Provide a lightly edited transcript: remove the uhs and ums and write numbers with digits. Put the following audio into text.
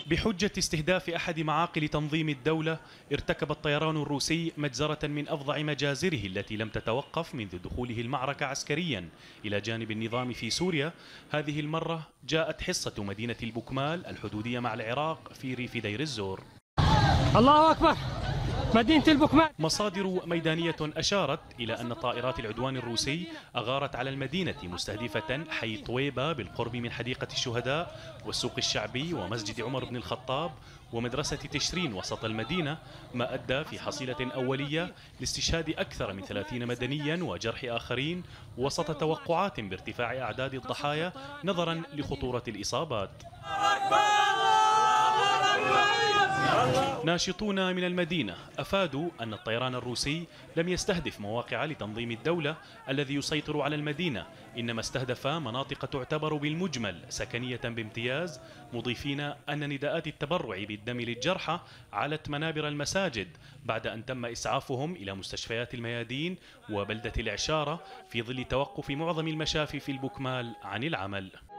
بحجة استهداف أحد معاقل تنظيم الدولة، ارتكب الطيران الروسي مجزرة من أفظع مجازره التي لم تتوقف منذ دخوله المعركة عسكريا إلى جانب النظام في سوريا. هذه المرة جاءت حصة مدينة البكمال الحدودية مع العراق في ريف دير الزور. الله أكبر، مدينة البكمال. مصادر ميدانية أشارت إلى أن طائرات العدوان الروسي أغارت على المدينة مستهدفة حي طويبة بالقرب من حديقة الشهداء والسوق الشعبي ومسجد عمر بن الخطاب ومدرسة تشرين وسط المدينة، ما أدى في حصيلة أولية لاستشهاد أكثر من 30 مدنيا وجرح آخرين وسط توقعات بارتفاع أعداد الضحايا نظرا لخطورة الإصابات. ناشطون من المدينة أفادوا أن الطيران الروسي لم يستهدف مواقع لتنظيم الدولة الذي يسيطر على المدينة، إنما استهدف مناطق تعتبر بالمجمل سكنية بامتياز، مضيفين أن نداءات التبرع بالدم للجرحى علت منابر المساجد بعد أن تم إسعافهم إلى مستشفيات الميادين وبلدة العشارة في ظل توقف معظم المشافي في البكمال عن العمل.